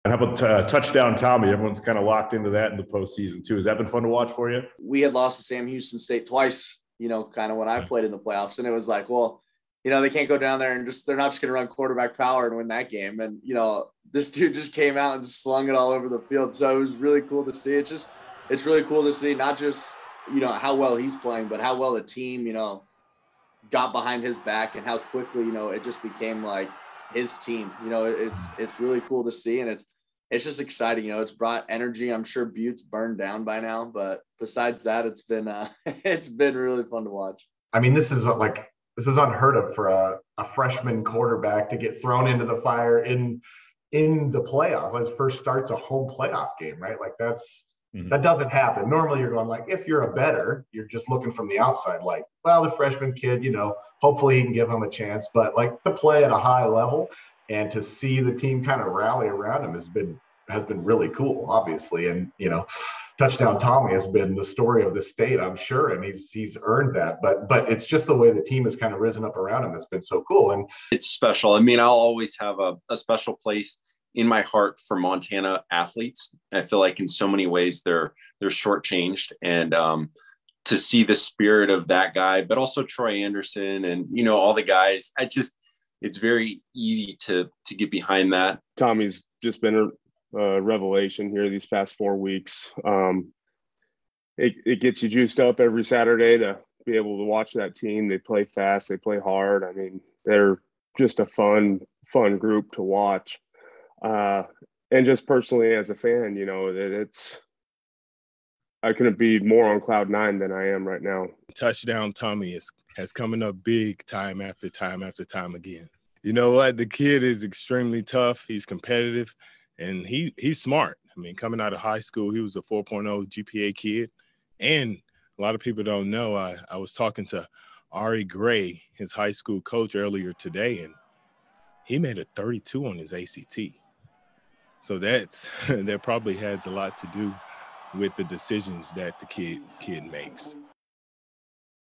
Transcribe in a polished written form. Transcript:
And how about touchdown Tommy? Everyone's kind of locked into that in the postseason too. Has that been fun to watch for you? We had lost to Sam Houston State twice, kind of when I played in the playoffs. And it was like, well, they can't go down there and they're not just going to run quarterback power and win that game. And, this dude just came out and just slung it all over the field. So it was really cool to see. It's really cool to see not just, how well he's playing, but how well the team, got behind his back and how quickly, it just became like his team. It's really cool to see. And it's just exciting. It's brought energy. I'm sure Butte's burned down by now, but besides that, it's been really fun to watch. I mean, this is unheard of for a freshman quarterback to get thrown into the fire in the playoffs. His first start's a home playoff game, right? Like that doesn't happen. Normally you're going like, if you're a bettor, you're just looking from the outside, like, well, the freshman kid, hopefully he can give him a chance. But like to play at a high level and to see the team kind of rally around him has been really cool, obviously. And, touchdown Tommy has been the story of the state, I'm sure, and he's earned that. But it's just the way the team has kind of risen up around him that's been so cool. And it's special. I mean, I'll always have a special place in my heart for Montana athletes. I feel like in so many ways they're shortchanged, and to see the spirit of that guy, but also Troy Anderson and all the guys. It's very easy to get behind that. Tommy's just been a revelation here these past 4 weeks. It gets you juiced up every Saturday to be able to watch that team. They play fast, they play hard. I mean, they're just a fun group to watch. And just personally as a fan, I couldn't be more on cloud nine than I am right now. Touchdown Tommy has coming up big time after time after time again. You know what? The kid is extremely tough. He's competitive, and he's smart. I mean, coming out of high school, he was a 4.0 GPA kid. And a lot of people don't know, I was talking to Ari Gray, his high school coach, earlier today, and he made a 32 on his ACT. So that probably has a lot to do with the decisions that the kid makes.